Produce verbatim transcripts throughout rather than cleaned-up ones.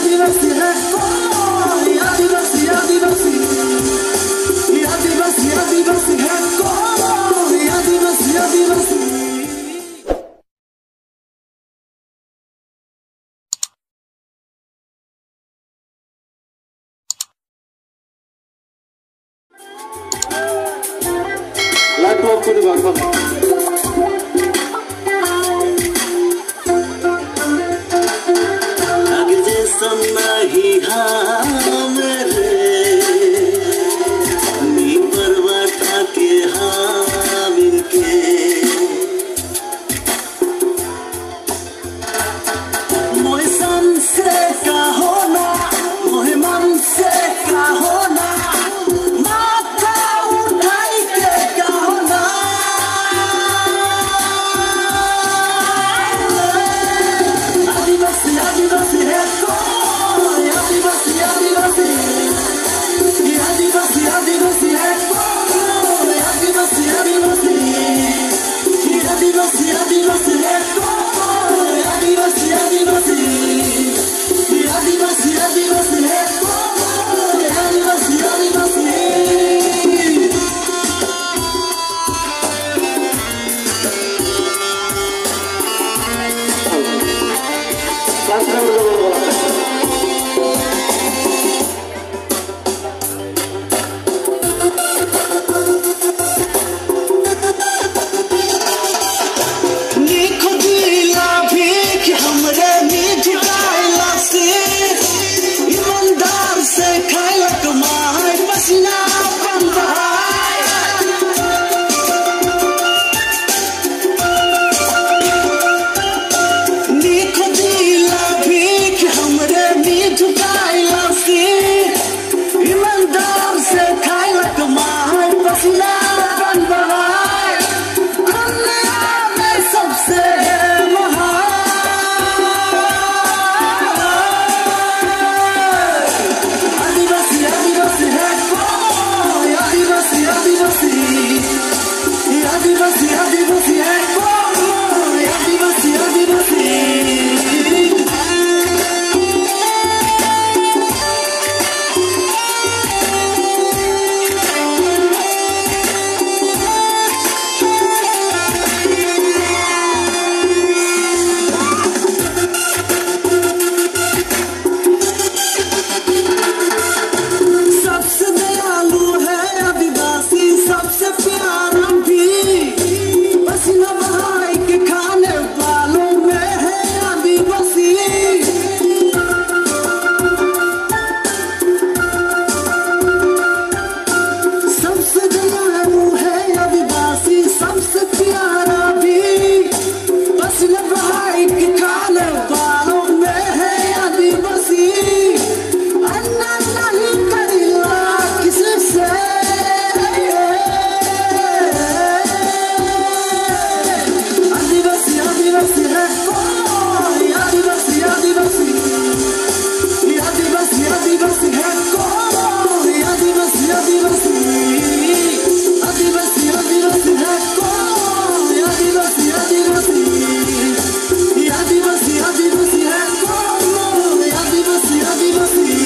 आदिवासी है कोई, आदिवासी आदिवासी आदिवासी आदिवासी है कोई, आदिवासी आदिवासी। Light off to the back. नहीं हाँ मेरे नी परवाटा के हाँ मिलके मोहे सन से का होना, मोहे मन से का होना, माथा उठाई के का होना। आदिवासी आदिवासी है आदिवासी आदिवासी आदिवासी आदिवासी है कोई, आदिवासी आदिवासी आदिवासी आदिवासी है कोई, आदिवासी आदिवासी आदिवासी आदिवासी है कोई, आदिवासी आदिवासी।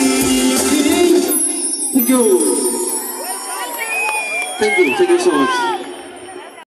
Thank you, thank you so much.